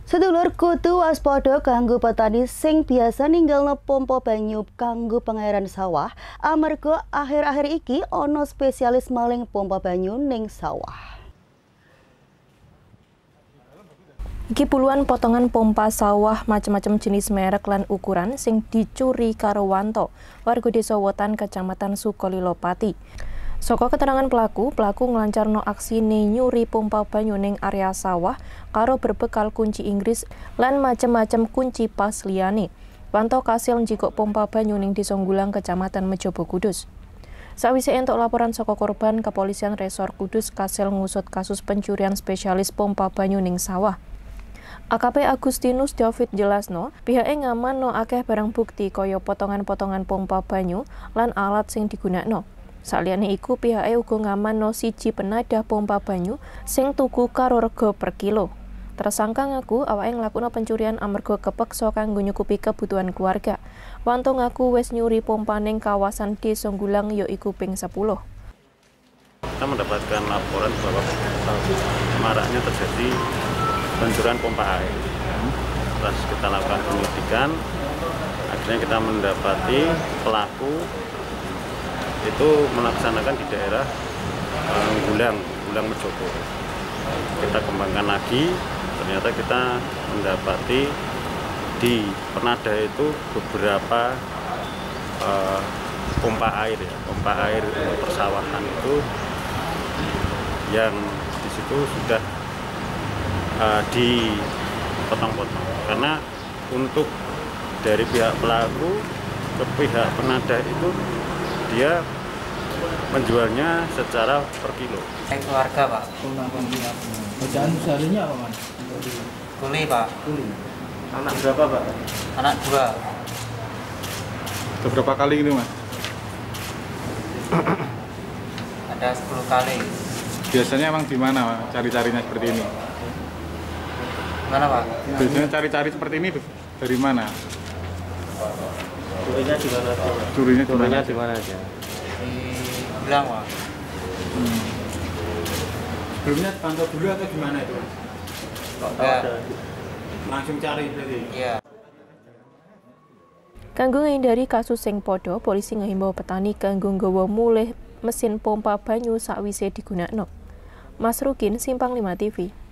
Sedulur kudu waspada kanggo petani sing biasa ninggalno pompa banyu kanggo pengairan sawah amarga akhir-akhir iki ana spesialis maling pompa banyu ning sawah. Iki puluhan potongan pompa sawah macam-macam jenis merek lan ukuran sing dicuri karo Wanto, warga Desa Wetan, Kecamatan Sukolilo Pati. Saka keterangan pelaku nglancarno aksine nyuri pompa banyu ning area sawah karo berbekal kunci Inggris lan macam-macam kunci pas liyane. Wanto kasil njikok pompa banyu ning Desa Nggulang, Kecamatan Mejobo Kudus. Sawise entuk laporan saka korban, Kepolisian Resor Kudus kasil ngusut kasus pencurian spesialis pompa banyu ning sawah. AKP Agustinus David jelasno, pihake ngamanno akeh barang bukti kaya potongan-potongan pompa banyu lan alat sing digunakno. Saliyane iku pihake uga ngamanno siji penadah pompa banyu sing tuku karo rega per kilo. Tersangka ngaku awake nglakoni pencurian amarga kepeksa kanggo nyukupi kebutuhan keluarga. Wanto ngaku wis nyuri pompa ning kawasan Desa Nggulang yaiku ping 10. Kita mendapatkan laporan bahwa maraknya terjadi pencurian pompa air. Setelah kita lakukan penyelidikan, akhirnya kita mendapati pelaku itu melaksanakan di daerah Nggulang Mejobo. Kita kembangkan lagi, ternyata kita mendapati di penadah itu beberapa pompa air untuk persawahan itu yang di situ sudah dipotong-potong, karena untuk dari pihak pelaku ke pihak penadah itu dia menjualnya secara per kilo. Keluarga, Pak. Bacaan seharinya apa, Mas? Kuli, Pak. Kuli. Anak berapa, Pak? Anak 2. Berapa kali ini, Mas? Ada 10 kali. Biasanya emang di mana cari-carinya seperti ini? Mana, Pak? Biasanya cari-cari seperti ini dari mana? Curinya di mana aja? Curinya di mana aja? Di Nggulang, Pak. Sebelumnya pantau dulu atau gimana itu? Langsung cari berarti? Iya. Kanggo ngindari kasus sing padha, polisi ngehimbau petani kanggo nggawa mulih mesin pompa banyu sakwise digunakno. Mas Rukin, Simpang 5 TV.